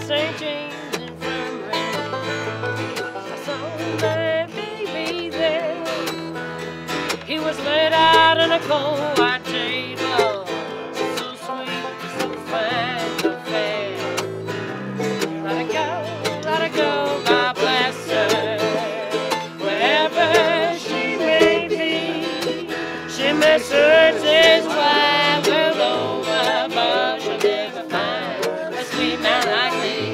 St. James Infirmary. I saw my baby there. He was laid out in a cold white table, so sweet, so fine, so fair. Let her go, God bless her. Wherever she may be, she may search this wide world over, but she'll never find a sweet man like me.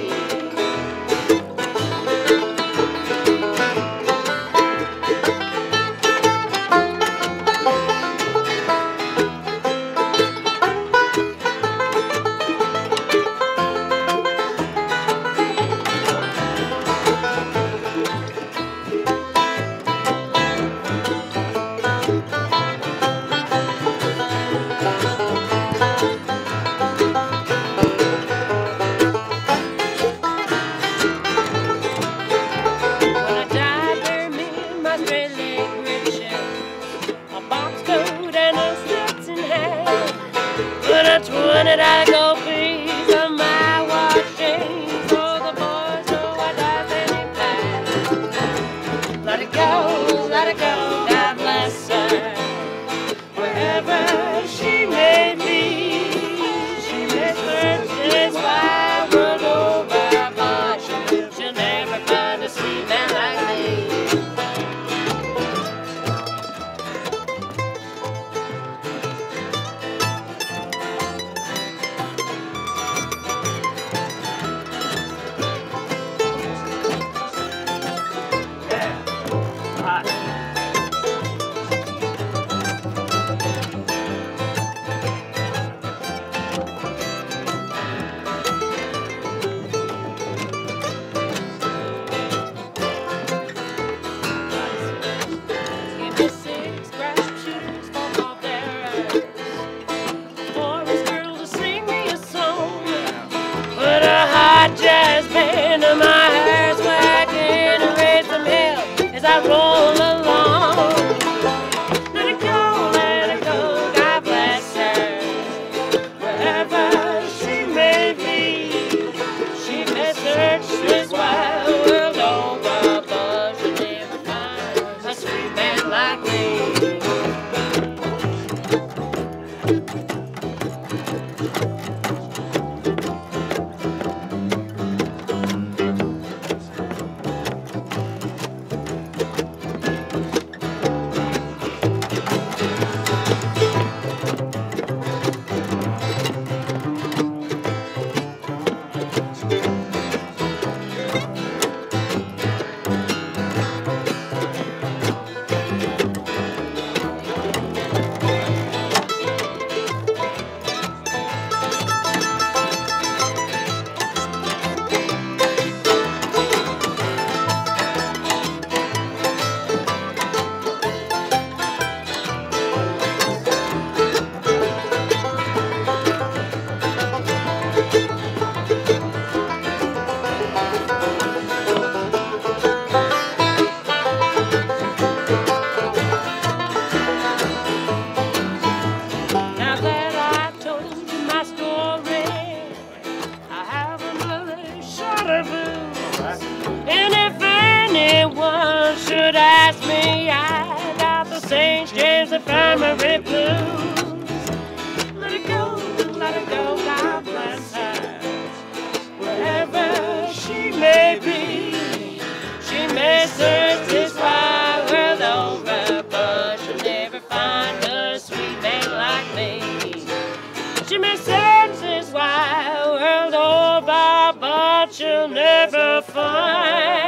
$20 gold piece on my watch chain, so the boys know I dive any plan. Let it go, God bless her. Wherever she may be, she may search this wide world over, but she'll never find a sweet man like me. Jazz band and my hair's wagging and raise some hell as I roll along. Let it go, God bless her. Wherever she may be, she may search this wide world over, but she'll never find a sweet man like me. And if anyone should ask me, I got the St. James Infirmary blues. Let it go, God bless her. Wherever she may be, she may search this wide world over, but she'll never find a sweet man like me. She may search this wide world over, but she'll never find